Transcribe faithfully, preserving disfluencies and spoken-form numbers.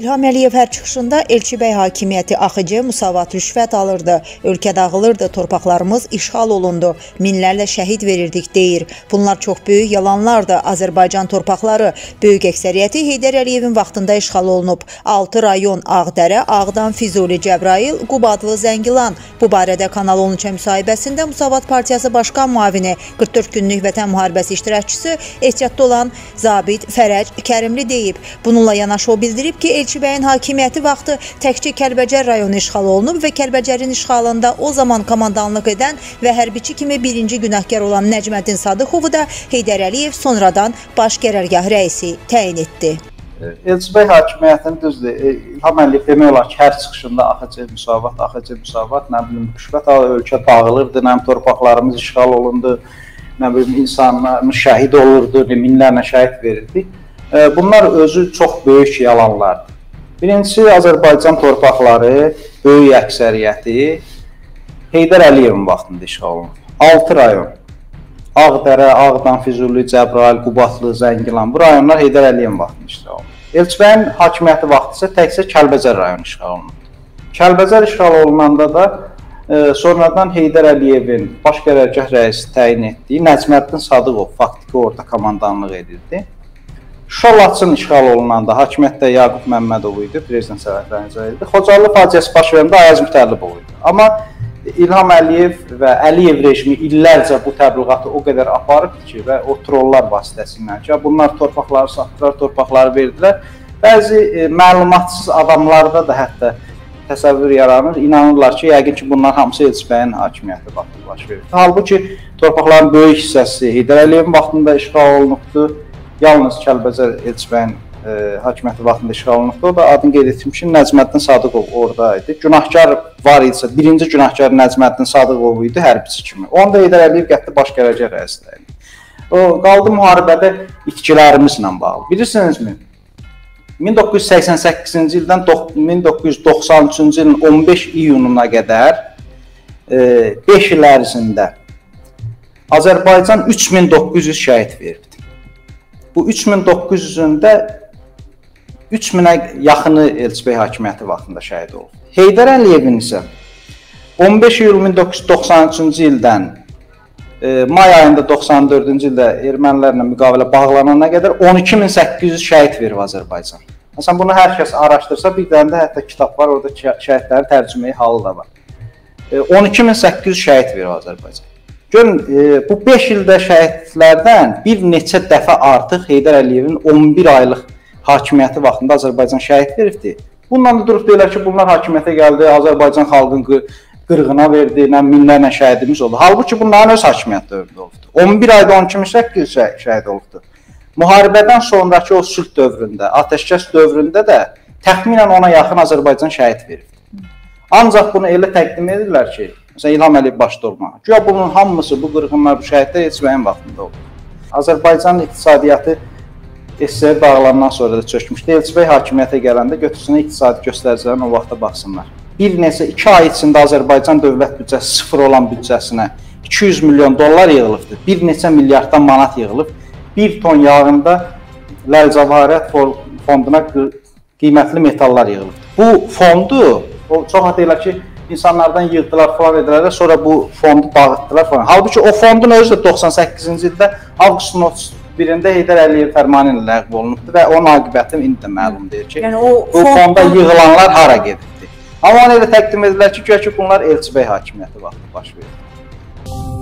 İlham Əliyev hər çıxışında Elçibəy hakimiyyəti axıcı, müsavat, rüşvət alırdı, ölkə dağılırdı, torpaqlarımız işğal olundu, minlərlə şəhid verirdik deyir. Bunlar çox böyük yalanlardır. Azərbaycan torpaqları böyük əksəriyyəti Heydər Əliyevin vaxtında işğal olunub. altı rayon Ağdərə, Ağdam, Füzuli, Cəbrayıl, Qubadlı, Zəngilan. Bu barədə Kanal on üçə müsahibəsində Müsavat Partiyası Başqan Müavini, qırx dörd günlük Vətən müharibəsi iştirakçısı, ehtiyatda olan zabit Fərəc Kərimli deyib. Bununla yanaşı o bildirib ki, Elçibəyin hakimiyyəti vaxtı təkcə Kəlbəcər rayonu işğal olunub və Kəlbəcərin işğalında o zaman komandanlıq edən və hərbiçi kimi birinci günahkar olan Nəcməddin Sadıxovu da Heydər Əliyev sonradan baş qərargah rəisi təyin etdi. Elçibəy hakimiyyətinin düzdür, İlham Əliyev demək olar ki, hər çıxışında axıcı müsavat, axıcı müsavat, nə bilim, rüşvət alır, ölkə dağılırdı, nə bilim, torpaqlarımız işğal olundu, nə bilim, insanlarımız şəhid olurdu, minlərlə şəhid verirdi. Bunlar özü çox böyük yalanlardır. Birincisi, Azərbaycan torpaqları, böyük əksəriyyəti Heydər Əliyevin vaxtında işğal olunub. altı rayon, Ağdərə, Ağdam, Füzuli, Cəbrayıl, Qubadlı, Zəngilan, bu rayonlar Heydər Əliyevin vaxtında işğal olunub. Elçibəyin hakimiyyəti vaxtı isə təkcə Kəlbəcər rayonu işğal olunub. Kəlbəcər işğal olunanda da e, sonradan Heydər Əliyevin baş qərargah rəisi təyin etdiyi Nəcməddin Sadıxov faktiki orada komandanlıq edirdi. Şuşa Laçın işğal olunanda hakimiyyətdə Yaqub Məmmədov idi, prezident səlahiyyətlərini icra edirdi. Xocalı faciəsi baş verəndə Ayaz Mütəllibov idi. Amma İlham Əliyev və Əliyev rejimi illərcə bu təbliğatı o qədər aparıb ki, və o trollar vasitəsilə ki, bunlar torpaqları satdılar, torpaqları verdilər. Bəzi e, məlumatsız adamlarda da hətta təsəvvür yaranır, inanırlar ki, yəqin ki, bunlar hamısı Elçibəyin hakimiyyəti vaxtında baş verir. Halbuki torpaqların böyük hissəsi Heydər Əliyevin vaxtında işğal olunubdur. Yalnız Kəlbəcər Elçibəyin e, hakimiyyəti vaxtında işğal olunubdur. O da adını qeyd etmişim, Nəcməddin Sadıxov oradaydı. Günahkar var idisə, birinci günahkar Nəcməddin Sadıxov idi, hərbiçi kimi. Onu da Heydər Əliyev qəti baş qərargah rəisləri. O qaldı müharibədə itkilərimizlə bağlı. Bilirsinizmi? min doqquz yüz səksən səkkizinci ildən min doqquz yüz doxsan üçüncü ilin on beş iyununa qədər e, beş il ərzində Azərbaycan üç min doqquz yüz şəhid verdi. Bu üç min doqquz yüzündə üç minə yaxını Elçibəy hakimiyyəti vaxtında şəhid oldu. Heydər Əliyevin isə on beş iyul min doqquz yüz doxsan üçüncü ildən e, may ayında doxsan dördüncü ildə ermənilərlə müqavilə bağlanana qədər on iki min səkkiz yüz şəhid verib Azərbaycan. Məsələn, bunu hər kəs araşdırsa, bir dənə də hətta kitab var, orada şəhidləri tərcüməyi halı da var. E, on iki min səkkiz yüz şəhid verib Azərbaycan. Görün, e, bu beş ildə şəhidlərdən bir neçə dəfə artıq Heydər Əliyevin on bir aylıq hakimiyyəti vaxtında Azərbaycan şəhid veribdi. Bundan da durub deyirlər ki, bunlar hakimiyyətə gəldi, Azərbaycan xalqını qırğına verdi, minlərlə şəhidimiz oldu. Halbuki bunların öz hakimiyyət dövründə olubdu. on bir ayda on iki min səkkiz yüz şəhid olubdu. Müharibədən sonraki o sülh dövründə, atəşkəs dövründə də təxminən ona yaxın Azərbaycan şəhid veribdi. Ancaq bunu elə təqdim edirlər ki, məsələn, İlham Əliyev başda olmalı. Güya bunun hamısı, bu qırğınlar, bu şəhidlər Elçibəyin vaxtında oldu. Azərbaycanın iqtisadiyyatı S S R dağılandan sonra da çökmüşdü. Elçibəy hakimiyyətə gələndə götürsünə iqtisadi göstəricilərin o vaxta baxsınlar. Bir neçə, iki ay içində Azərbaycan dövlət büdcəsi sıfır olan büdcəsinə iki yüz milyon dollar yığılıbdır. Bir neçə milyarddan manat yığılıb. Bir ton yağında Ləl-Cəvahirat fonduna qiymətli metallar yığılıb. Bu fondu, o çox deyirlər ki, insanlardan yığdılar falan edilər, sonra bu fondu dağıtdılar falan. Halbuki o fondun özü də doxsan səkkizinci ildə avqustun otuz birində Heydər Əliyev fərmanı ilə ləğv olunubdur və onun aqibəti indi də məlumdur ki, yəni, o bu fond... fonda yığılanlar hara gedibdir. Amma onu elə təqdim edirlər ki, güya ki, bunlar Elçibəy hakimiyyəti vaxtı baş verir.